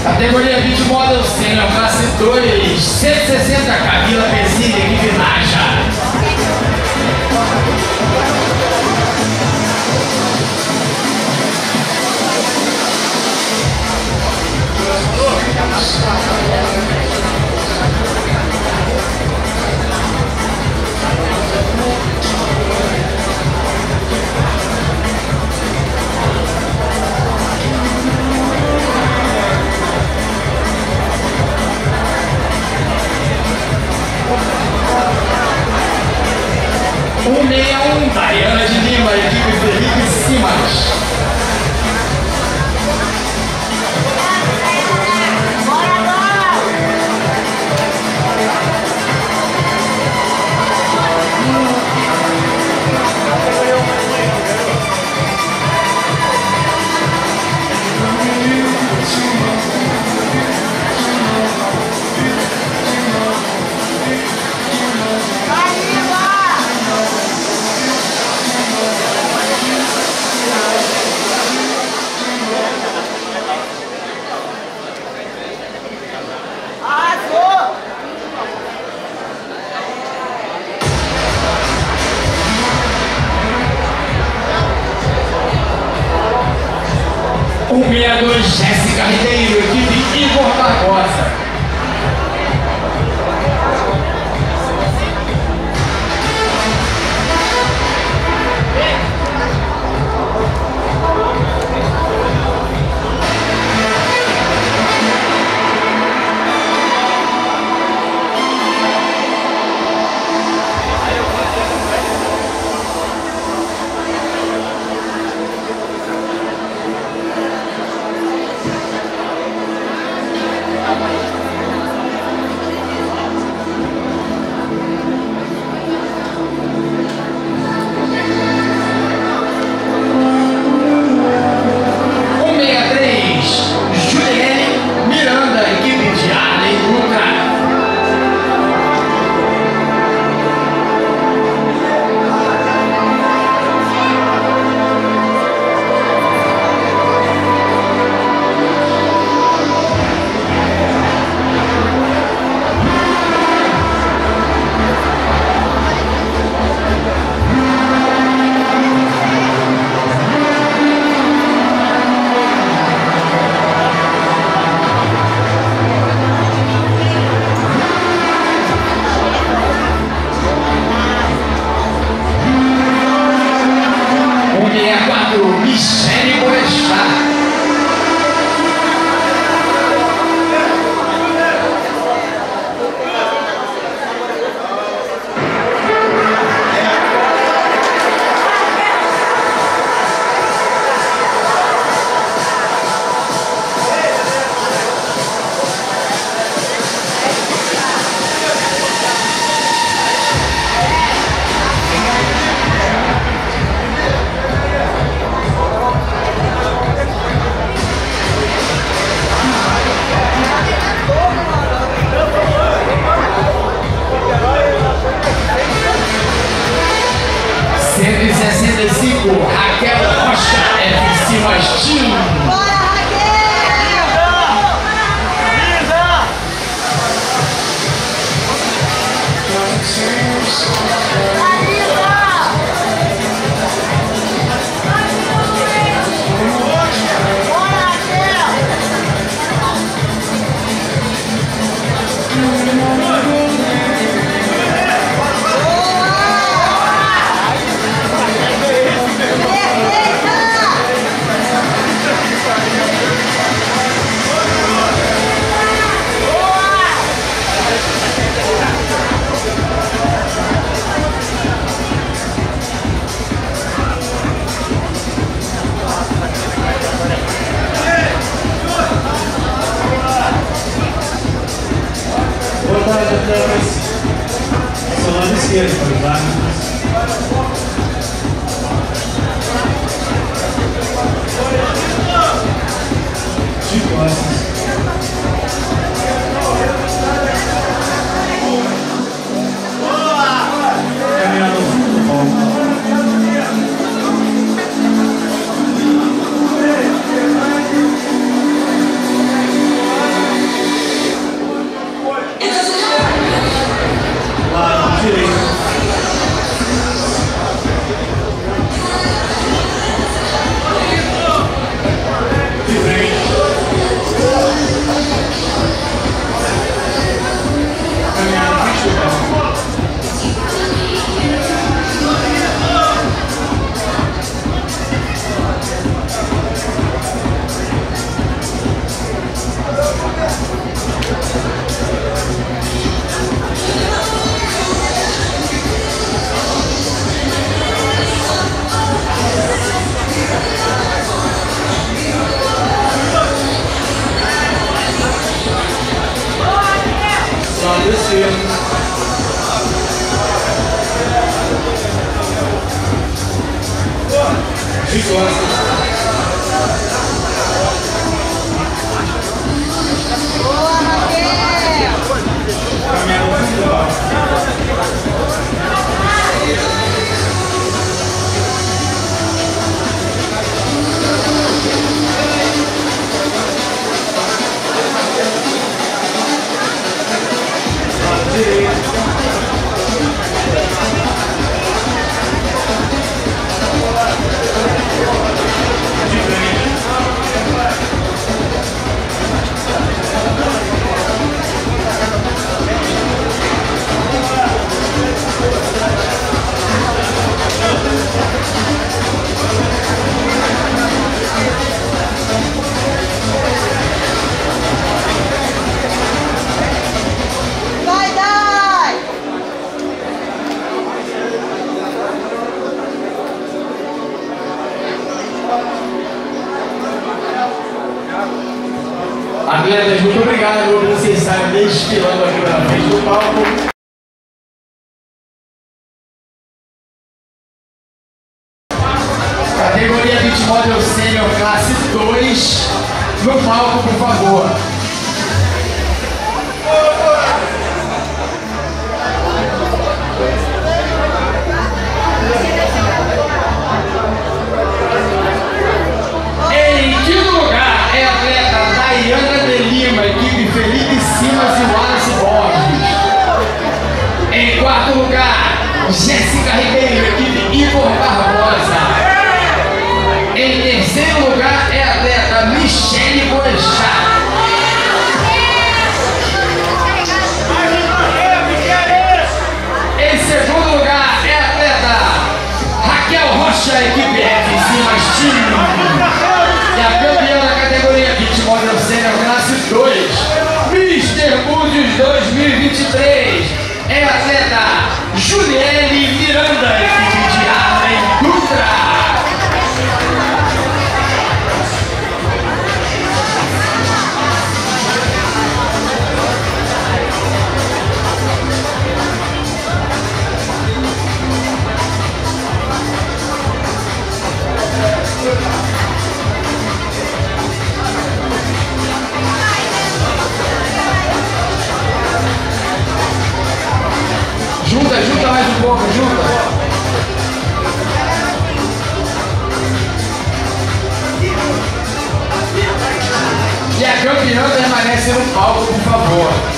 Categoria 20 Model Senior, classe 2, 160, Camila Pesini, equipe Naja. Daiana de Lima, equipe Felipe Simas. O 62, Jéssica Ribeiro, equipe Igor Barbosa. Michele Boechat. Raquel Rocha, FC Mastim. Bora, Boa, Raquel! Vai, Dai! Atletas, muito obrigado por vocês estarem desfilando aqui na frente do palco. Categoria Beach Model Senior Classe 2, no palco, por favor. Em quinto lugar é a atleta Dayana de Lima, equipe Felipe Simas e Wallace Borges. Em quarto lugar, Jéssica Ribeiro, equipe Igor Barbosa. Em terceiro lugar é a atleta Michele Boechat. Em segundo lugar é a atleta Raquel Rocha, equipe FC mais time. E a campeã da categoria Beach Model Senior Classe 2, Mr. Búzios 2023, é a atleta Juliele Miranda, equipe de Arlen Dutra. Junta mais um pouco, junta. E a campeã permanece no palco, por favor.